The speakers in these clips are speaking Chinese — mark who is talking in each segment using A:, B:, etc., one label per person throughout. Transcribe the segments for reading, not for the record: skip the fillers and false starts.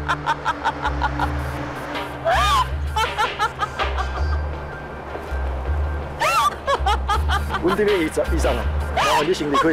A: 阮这边医生啊，麻烦你先离开。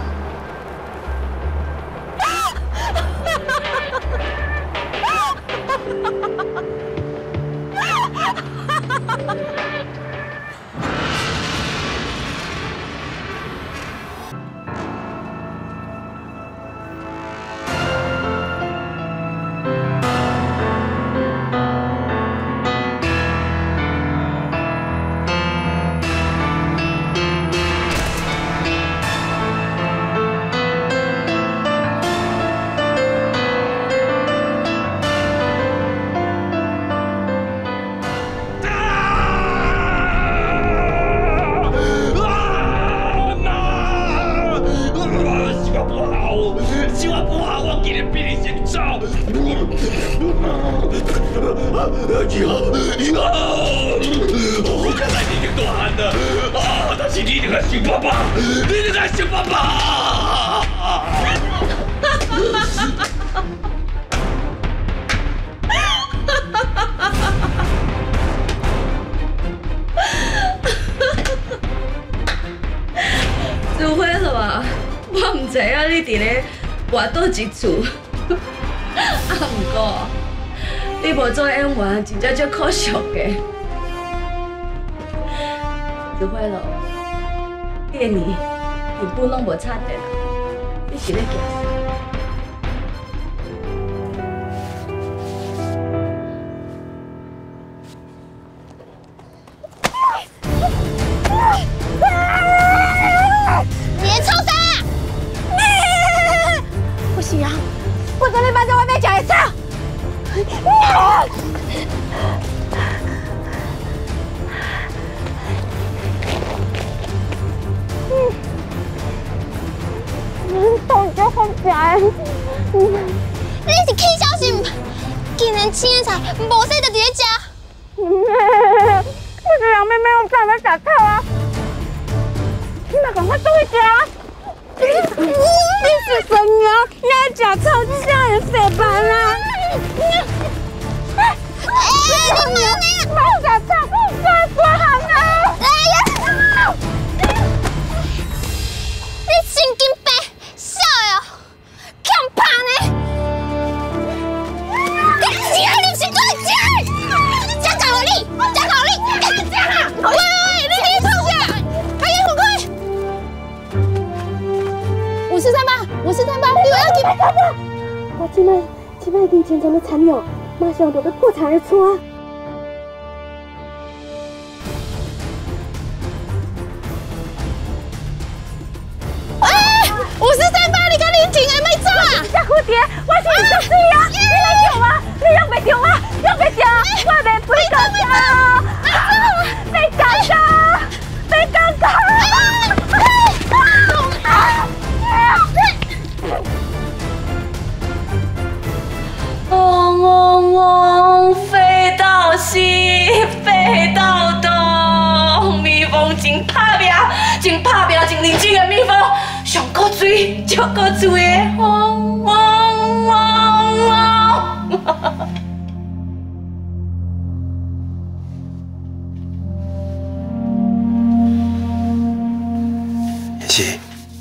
B: 我刚才你已经大汉了啊！但是你一定要想办法，你一定要想办法。
C: 自毁了吧？我唔知啊，你伫咧外倒一厝。啊，不过你无做演员，真正足可惜的。自毁了，你的年根本拢无差得啦，你是咧惊啥？
D: 你是气小心，竟然青的菜无洗就直接食。
E: 我这两妹妹我怎么吃透啊？你嘛赶快倒去食。你是什么？你爱吃臭酱的水板啊？你莫食臭，我行啊！
D: 你神经病，笑哟！ 强拍呢！你是多钱？加考力，加考力，加啊！喂，你别吵架，快点543八，你要给？
E: 我今麦已经千层的惨了，马上就要破产而出啊！
D: 哎，543八，你看你停还没走啊？
E: 小蝴蝶，我是你的水啊！你来救我！你用袂着啊！用袂着！我袂飞到家，被赶走，被赶走！
C: 嗡嗡嗡，飞到西，飞到东，蜜蜂真拍拼，真拍拼，真认真的蜜蜂，上够水，足够水的，嗡嗡嗡嗡。
F: 也是，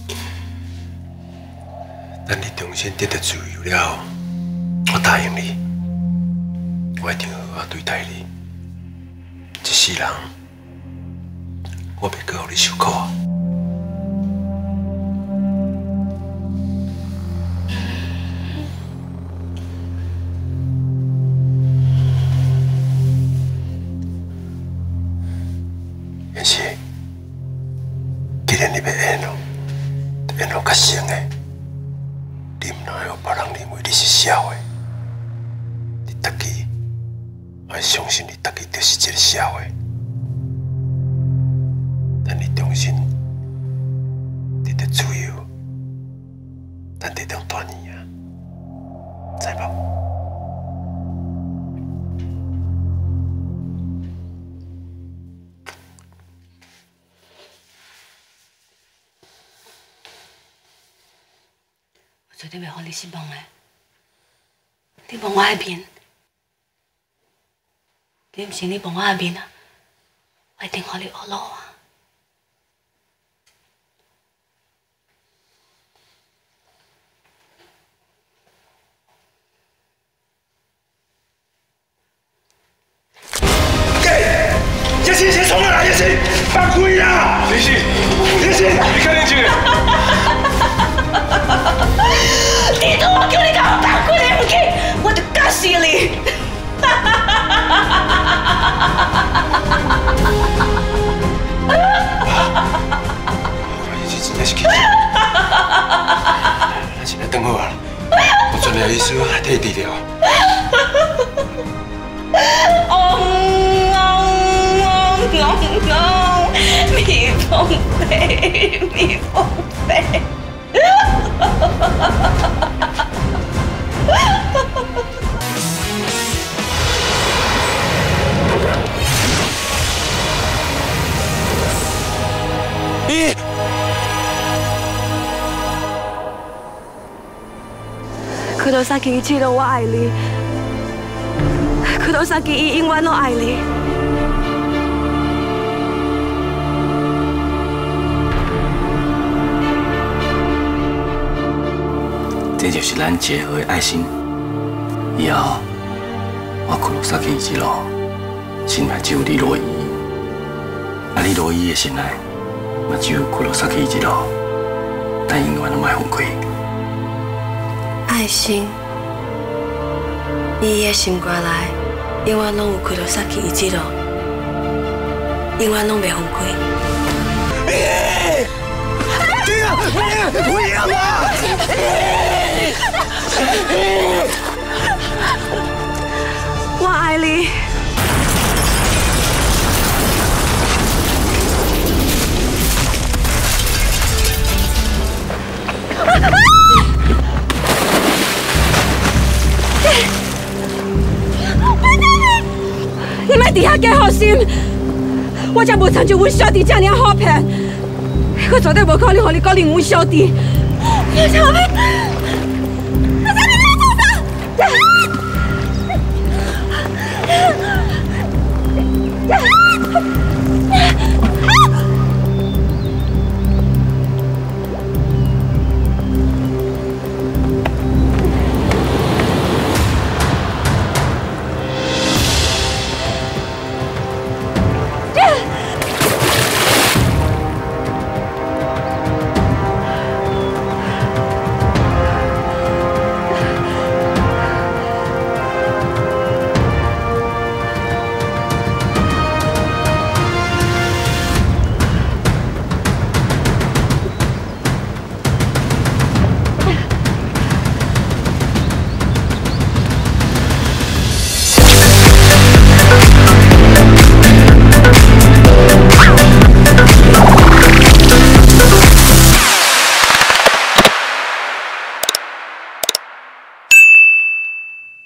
F: 等你重新得到自由了后，我答应你，我一定好好对待你。一世人，我袂搁让你受苦。也是，既然你要演咯，就演到较成的。你唔能让别人认为你是社会。 你自己要相信，你自己就是这个社会。等你重新得到自由，咱得当大年啊，知无？
C: 我绝对袂让你失望的。 你摸我的面，你唔是你摸我的面啊，我一定互你学路啊！
B: 叶欣，先冲啊！叶欣，放开啦！叶欣，你看年轻人。
C: 你都我叫你甲我放开，你唔去，我就搞死你！
F: 叶欣真正是气死。咱现在等好啊，我专业医师替你治疗。
C: 蜜蜂飞，蜜蜂飞。黒崎一郎，我爱你。黒崎伊永远都爱你。
G: 这就是咱结合的爱心。以后，我黒崎一郎心内只有你罗伊，啊，你罗伊的心内嘛只有黒崎一郎，咱永远都莫分开。
C: 爱心，伊的心肝内永远拢有黒崎一郎，永远拢袂分开。
F: 不要啊！
C: 我爱你。你莫伫遐加好心，我才无参照阮小弟这样好骗，我绝对无可能让你搞另阮小弟。你啥物？